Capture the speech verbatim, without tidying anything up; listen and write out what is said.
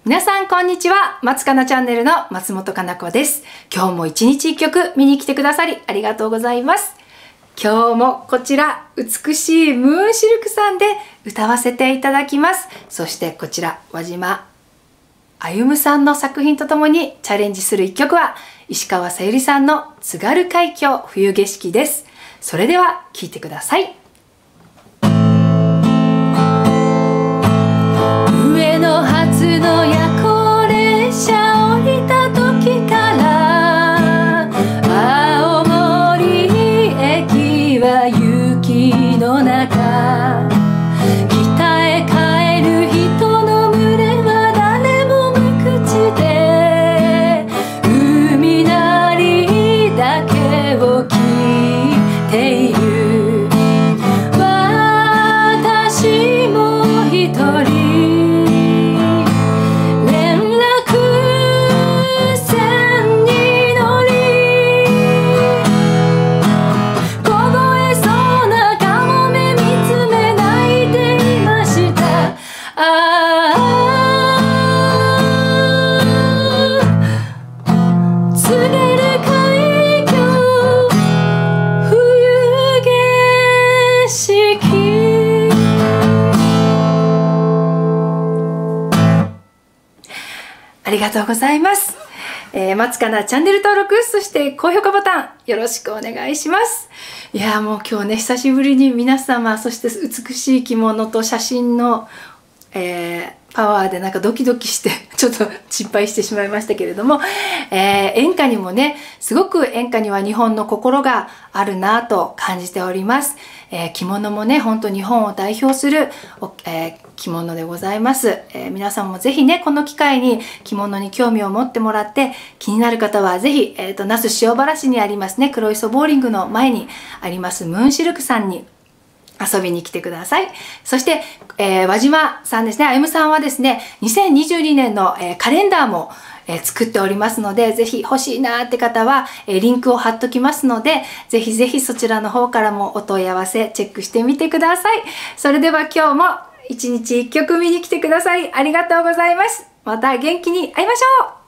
皆さんこんにちは。松かなチャンネルの松本かな子です。今日も一日一曲見に来てくださりありがとうございます。今日もこちら美しいムーンシルクさんで歌わせていただきます。そしてこちら輪島歩さんの作品とともにチャレンジする一曲は石川さゆりさんの津軽海峡冬景色です。それでは聴いてください。上野発の夜行列車降りた時から青森駅は雪の中、北へ帰る人の群れは誰も無口で海鳴りだけを聞いている。私も一人ありがとうございます。えー、松かなチャンネル登録、そして高評価ボタンよろしくお願いします。いやーもう今日ね、久しぶりに皆様、そして美しい着物と写真の、えー、パワーでなんかドキドキしてちょっと失敗してしまいましたけれども、えー、演歌にもね、すごく演歌には日本の心があるなぁと感じております。えー、着物もね、ほんと日本を代表する、えー、着物でございます。えー、皆さんもぜひね、この機会に着物に興味を持ってもらって、気になる方はぜひ、えーと、那須塩原市にありますね、黒磯ボーリングの前にありますムーンシルクさんに遊びに来てください。そして、えー、輪島さんですね、あゆむさんはですね、にせんにじゅうにねんの、えー、カレンダーも、えー、作っておりますので、ぜひ欲しいなーって方は、えー、リンクを貼っときますので、ぜひぜひそちらの方からもお問い合わせチェックしてみてください。それでは今日も一日一曲見に来てくださりありがとうございます。また元気に会いましょう。